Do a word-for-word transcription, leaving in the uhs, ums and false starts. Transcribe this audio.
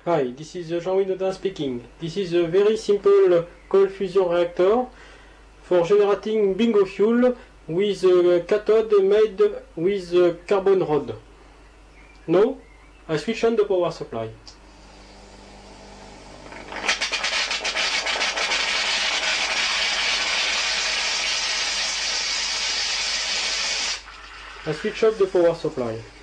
Hi, this is Jean-Louis Dodin speaking. This is a very simple cold fusion reactor for generating bingo fuel with a cathode made with a carbon rod. Now, I switch on the power supply. I switch off the power supply.